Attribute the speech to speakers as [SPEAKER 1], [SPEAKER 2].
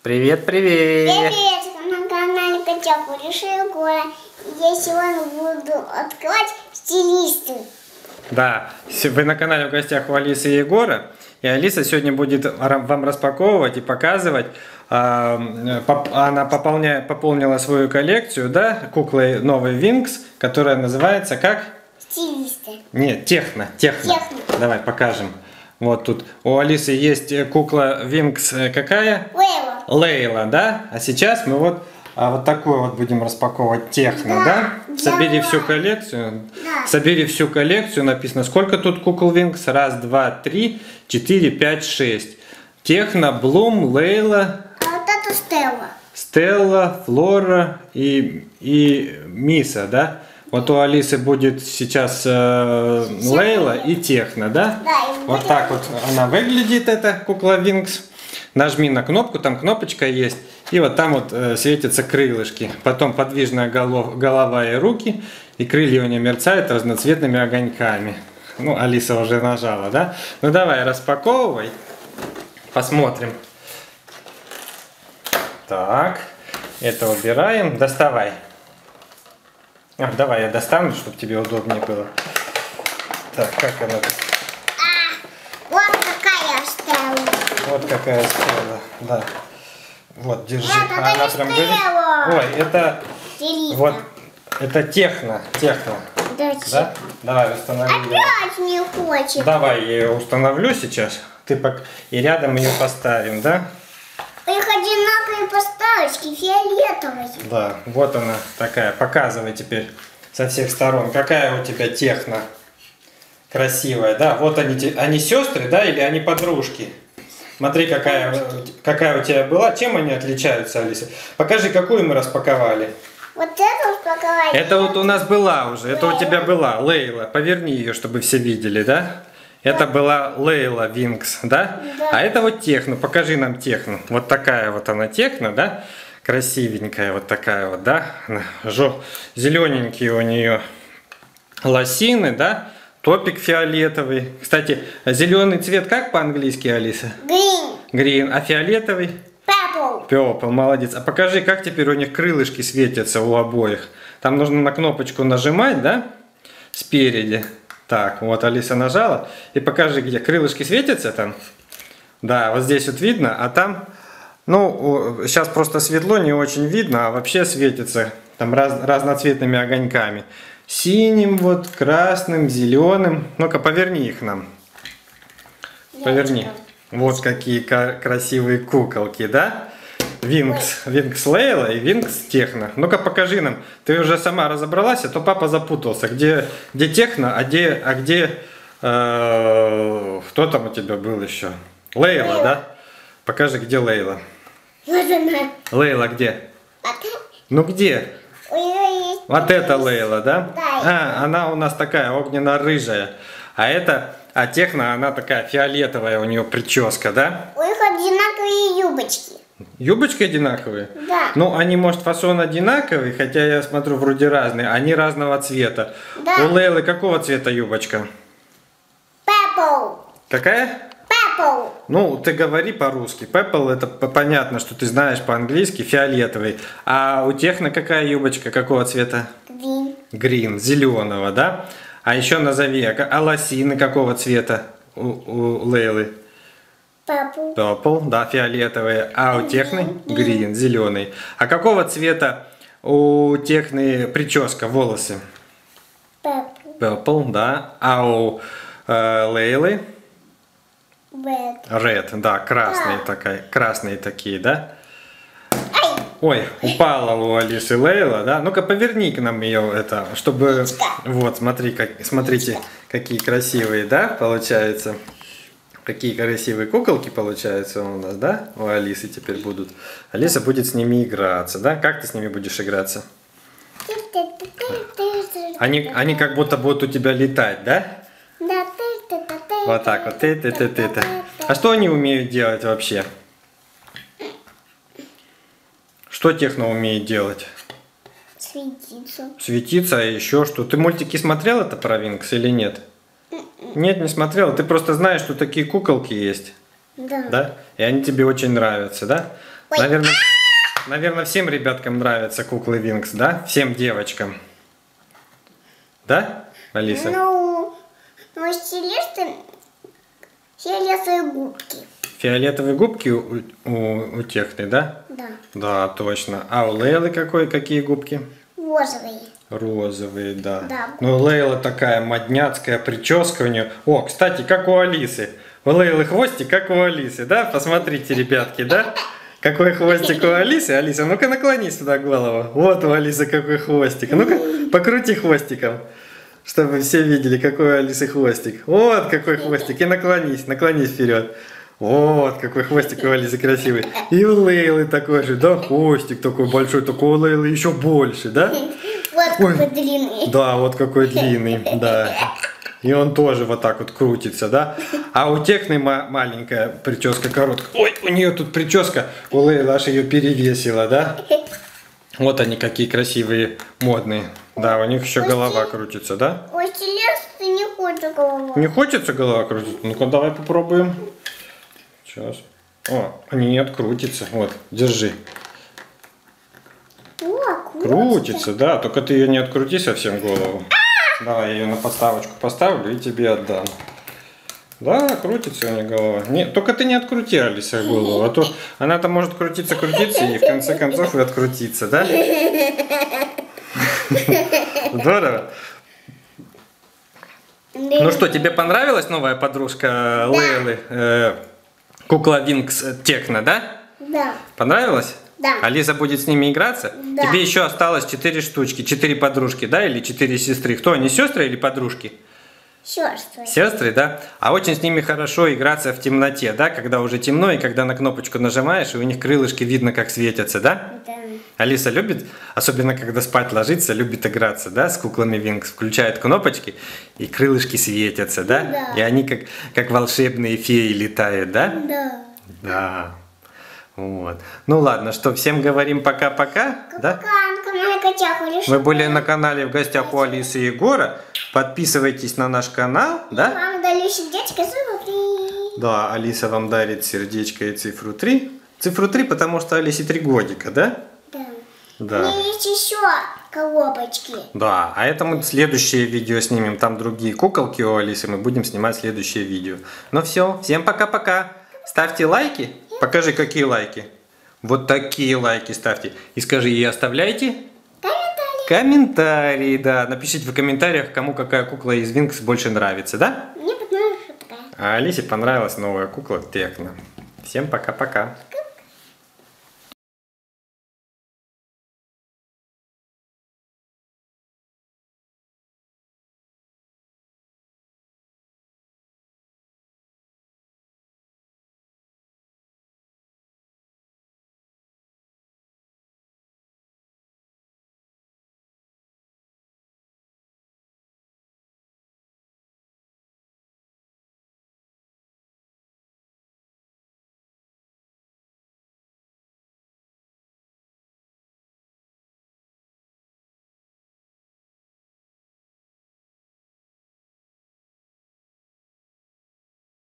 [SPEAKER 1] Привет, привет!
[SPEAKER 2] Привет! На канале Котяк решил Егора. Я сегодня буду открывать стилисты.
[SPEAKER 1] Да, вы на канале в гостях у Алисы и Егора. И Алиса сегодня будет вам распаковывать и показывать. Она пополнила свою коллекцию, да, куклы новый Винкс, которая называется как?
[SPEAKER 2] Стилисты.
[SPEAKER 1] Нет, техно. Давай покажем. Вот тут у Алисы есть кукла Винкс какая?
[SPEAKER 2] Лейла.
[SPEAKER 1] Лейла, да? А сейчас мы вот такую вот будем распаковывать техно, да? Собери всю коллекцию.
[SPEAKER 2] Да.
[SPEAKER 1] Собери всю коллекцию. Написано, сколько тут кукол Винкс? Раз, два, три, 4, 5, 6. Техно, Блум, Лейла.
[SPEAKER 2] А вот это Стелла.
[SPEAKER 1] Стелла, Флора и Миса, да? Вот у Алисы будет сейчас Лейла и техно, да?
[SPEAKER 2] Да, и
[SPEAKER 1] вот так вот она выглядит, эта кукла Винкс. Нажми на кнопку, там кнопочка есть. И вот там вот светятся крылышки. Потом подвижная голова и руки. И крылья у нее мерцают разноцветными огоньками. Ну, Алиса уже нажала, да? Ну, давай, распаковывай. Посмотрим. Так, это убираем. Доставай. Давай я достану, чтобы тебе удобнее было. Так, как она тут?
[SPEAKER 2] Вот какая Стелла.
[SPEAKER 1] Вот какая Стелла, да. Вот, держи.
[SPEAKER 2] Нет, это
[SPEAKER 1] Она
[SPEAKER 2] не
[SPEAKER 1] прям
[SPEAKER 2] Стелла.
[SPEAKER 1] Ой, это
[SPEAKER 2] Стилиста.
[SPEAKER 1] вот, это техно. Да? Давай установи.
[SPEAKER 2] Опять не хочет.
[SPEAKER 1] Давай я ее установлю сейчас. И рядом ее поставим, да?
[SPEAKER 2] Их одинаковые поставочки, фиолетовые.
[SPEAKER 1] Да, вот она такая. Показывай теперь со всех сторон. Какая у тебя техно красивая, да? Вот они сестры, да, или они подружки? Смотри, какая у тебя была. Чем они отличаются, Алиса? Покажи, какую мы распаковали.
[SPEAKER 2] Вот это упаковали.
[SPEAKER 1] Это вот у нас была уже. Это у тебя была Лейла. Поверни ее, чтобы все видели, да? Это была Лейла Винкс, да?
[SPEAKER 2] Да.
[SPEAKER 1] А это вот техно. Покажи нам техно. Вот такая вот она техно, да? Красивенькая вот такая вот, да? Зелененькие у нее лосины, да? Топик фиолетовый. Кстати, зеленый цвет как по-английски, Алиса?
[SPEAKER 2] Green.
[SPEAKER 1] Green. А фиолетовый?
[SPEAKER 2] Purple.
[SPEAKER 1] Purple, молодец. А покажи, как теперь у них крылышки светятся у обоих. Там нужно на кнопочку нажимать, да? Спереди. Так, вот Алиса нажала. И покажи, где крылышки светятся там. Да, вот здесь вот видно, а там, ну, сейчас просто светло, не очень видно, а вообще светится там разноцветными огоньками. Синим, вот, красным, зеленым. Ну-ка, поверни их нам. Поверни. Вот какие красивые куколки, да? Винкс Лейла и Винкс Техно. Ну-ка покажи нам. Ты уже сама разобралась, а то папа запутался. Где Техно, а где кто там у тебя был еще? Лейла, да? Покажи, где Лейла.
[SPEAKER 2] Вот она.
[SPEAKER 1] Лейла где?
[SPEAKER 2] А ты?
[SPEAKER 1] Ну где?
[SPEAKER 2] У нее есть.
[SPEAKER 1] Вот это Лейла, да?
[SPEAKER 2] Да.
[SPEAKER 1] Она у нас такая огненно-рыжая. А Техно, она такая фиолетовая, у нее прическа, да?
[SPEAKER 2] У них одинаковые юбочки.
[SPEAKER 1] Юбочки одинаковые?
[SPEAKER 2] Да.
[SPEAKER 1] Ну, они, может, фасон одинаковый, хотя я смотрю, вроде разные. Они разного цвета.
[SPEAKER 2] Да.
[SPEAKER 1] У Лейлы какого цвета юбочка?
[SPEAKER 2] Purple.
[SPEAKER 1] Какая?
[SPEAKER 2] Purple.
[SPEAKER 1] Ну, ты говори по-русски. Purple, это понятно, что ты знаешь по-английски, фиолетовый. А у Техно какая юбочка, какого цвета?
[SPEAKER 2] Green.
[SPEAKER 1] Green, зеленого, да? А еще назови, а лосины какого цвета у Лейлы?
[SPEAKER 2] Purple.
[SPEAKER 1] Purple, да, фиолетовые. А у Техны green, зеленый. А какого цвета у Техны прическа, волосы?
[SPEAKER 2] Purple.
[SPEAKER 1] Purple, да. А у Лейлы?
[SPEAKER 2] Red.
[SPEAKER 1] Red, да, красные такие, да?
[SPEAKER 2] Ай.
[SPEAKER 1] Ой, упала у Алисы Лейла, да? Ну-ка, поверни к нам ее, чтобы... Вот, смотрите, какие красивые, да, получается? Какие красивые куколки получаются у нас, да? У Алисы теперь будут. Алиса будет с ними играться, да? Как ты с ними будешь играться? Они как будто будут у тебя летать, да? Вот так вот. А что они умеют делать вообще? Что Техно умеет делать?
[SPEAKER 2] Светиться.
[SPEAKER 1] Светиться, а еще что? Ты мультики смотрел это про Винкс или нет? Нет, не смотрел. Ты просто знаешь, что такие куколки есть.
[SPEAKER 2] Да.
[SPEAKER 1] Да? И они тебе очень нравятся, да?
[SPEAKER 2] Ой.
[SPEAKER 1] Наверное, всем ребяткам нравятся куклы Винкс, да? Всем девочкам. Да, Алиса?
[SPEAKER 2] Ну стилисты фиолетовые губки.
[SPEAKER 1] Фиолетовые губки у Техны, да?
[SPEAKER 2] Да.
[SPEAKER 1] Да, точно. А у Лейлы какие губки?
[SPEAKER 2] Розовые.
[SPEAKER 1] Розовые, да.
[SPEAKER 2] Да.
[SPEAKER 1] Ну, Лейла такая модняцкая прическа у нее. О, кстати, как у Алисы. У Лейлы хвостик, как у Алисы, да? Посмотрите, ребятки, да? Какой хвостик у Алисы. Алиса, ну-ка наклонись сюда голову. Вот у Алисы какой хвостик. Ну-ка, покрути хвостиком, чтобы все видели, какой у Алисы хвостик. Вот какой хвостик. И наклонись вперед. Вот какой хвостик у Алисы красивый. И у Лейлы такой же, да, хвостик такой большой, только у Лейлы еще больше, да?
[SPEAKER 2] Вот какой длинный.
[SPEAKER 1] Да, вот какой длинный, да. И он тоже вот так вот крутится, да? А у Техны маленькая прическа короткая. Ой, у нее тут прическа, у Лейлы аж ее перевесила, да? Вот они какие красивые, модные. Да, у них еще голова крутится, да?
[SPEAKER 2] У стилиста не хочет голова.
[SPEAKER 1] Не хочется голова крутить? Ну-ка, давай попробуем. Сейчас. О, нет, крутится. Вот, держи.
[SPEAKER 2] О,
[SPEAKER 1] Крутится, да, только ты ее не открути совсем голову. Давай я ее на подставочку поставлю и тебе отдам. Да, крутится у нее голова. Нет, только ты не открути, Алиса, голову, а то она-то может крутиться и в конце концов и открутиться, да? Здорово. Ну что, тебе понравилась новая подружка Лейлы? Кукла Винкс Техно, да?
[SPEAKER 2] Да.
[SPEAKER 1] Понравилось?
[SPEAKER 2] Да.
[SPEAKER 1] Алиса будет с ними играться?
[SPEAKER 2] Да.
[SPEAKER 1] Тебе еще осталось 4 штучки, 4 подружки, да? Или 4 сестры? Кто они, сестры или подружки?
[SPEAKER 2] Сестры.
[SPEAKER 1] Сестры, да? А очень с ними хорошо играться в темноте, да? Когда уже темно, и когда на кнопочку нажимаешь, и у них крылышки видно, как светятся, да?
[SPEAKER 2] Да.
[SPEAKER 1] Алиса любит, особенно когда спать ложится, любит играться, да, с куклами Винкс. Включает кнопочки, и крылышки светятся, да?
[SPEAKER 2] Да.
[SPEAKER 1] И они как волшебные феи летают, да?
[SPEAKER 2] Да.
[SPEAKER 1] Да. Вот. Ну ладно, что, всем говорим пока-пока, да?
[SPEAKER 2] Пока на канале Котяху решила.
[SPEAKER 1] Вы были на канале в гостях у Алисы и Егора. Подписывайтесь на наш канал, да?
[SPEAKER 2] Вам дали сердечко, цифру 3.
[SPEAKER 1] Да, Алиса вам дарит сердечко и цифру 3. Цифру 3, потому что Алисе 3 годика, да?
[SPEAKER 2] Да.
[SPEAKER 1] Да.
[SPEAKER 2] У меня есть еще коробочки.
[SPEAKER 1] Да, а это мы следующее видео снимем. Там другие куколки у Алисы, мы будем снимать следующее видео. Ну все, всем пока-пока. Ставьте лайки. Покажи, какие лайки. Вот такие лайки ставьте. И скажи, и оставляйте комментарии, да. Напишите в комментариях, кому какая кукла из Винкс больше нравится, да?
[SPEAKER 2] Мне понравилась такая.
[SPEAKER 1] А Алисе понравилась новая кукла Техно. Всем пока-пока.